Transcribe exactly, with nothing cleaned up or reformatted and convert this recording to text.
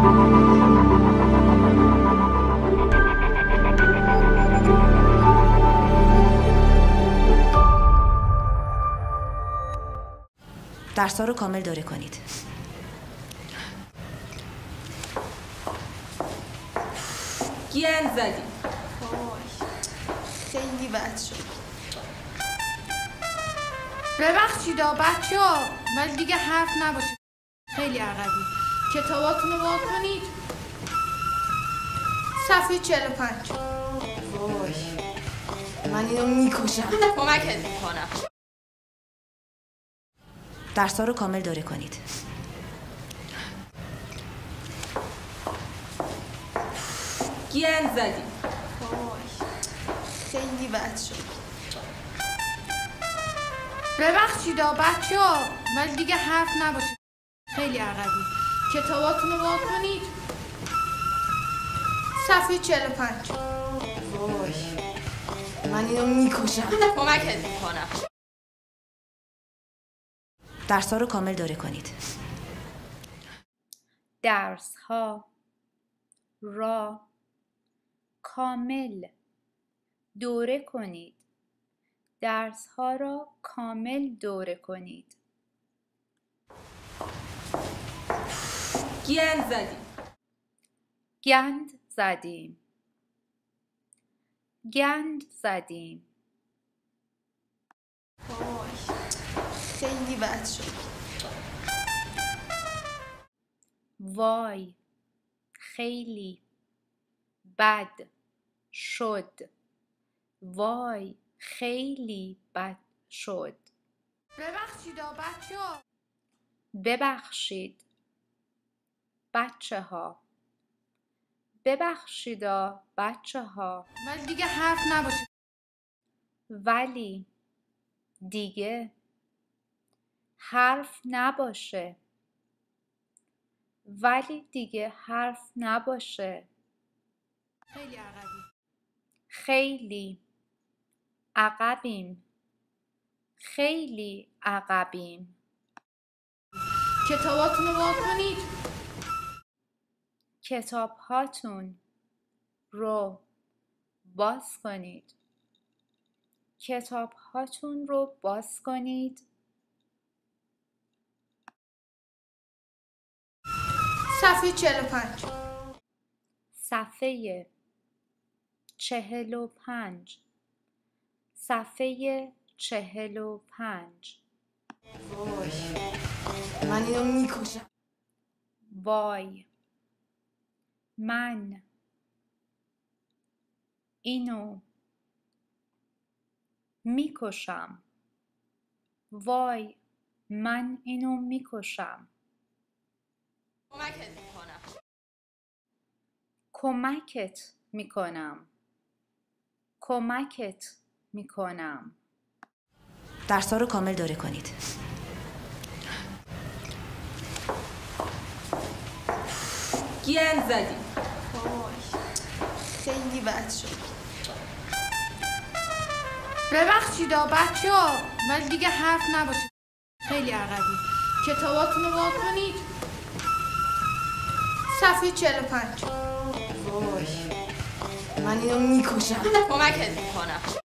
درس‌ها رو کامل دوره کنید. گند زدی. خیلی بد شد. ببخشیدا بچه ها، ولی دیگه حرف نباشه. خیلی عقبی. کتاباتون رو وا کنید. صفحه چهل و پنج. وای من اینو میکشم. کمکت میکنم. درس‌ها رو کامل دوره کنید. گند زدی. خیلی بد شد. ببخشیدا بچه ها، ولی دیگه حرف نباشه. خیلی عقبی. کتاباتون رو وا کنید. صفحه چهل و پنج. وای من اینو میکشم. کمکت میکنم. درس‌ها رو کامل دوره کنید. درس ها را کامل دوره کنید. درس ها را کامل دوره کنید. گند زدی. گند زدیم. گند زدیم. خیلی بد شد. وای خیلی بد شد. وای خیلی بد شد. ببخشیدا بچه ها. ببخشید بچه ها. ببخشیدا بچه ها. ولی دیگه حرف نباشه. ولی دیگه حرف نباشه. ولی دیگه حرف نباشه. خیلی عقبی. خیلی عقبیم. خیلی عقبیم. کتاباتون رو وا کنید. کتاب هاتون رو باز کنید. کتاب هاتون رو باز کنید. صفحه چهل و پنج. صفحه چهل و پنج. صفحه چهل و پنج. وای من اینو میکشم. وای من اینو میکشم. وای من اینو میکشم. کمکت میکنم. کمکت میکنم. کمکت میکنم. درس‌ها رو کامل دوره کنید. گند زدی. خیلی بد شد. ببخشیدا بچه ها، ولی دیگه حرف نباشه. خیلی عقبی. کتاباتون رو وا کنید. صفحه چهل و پنج. وای من اینو میکشم. کمکت میکنم.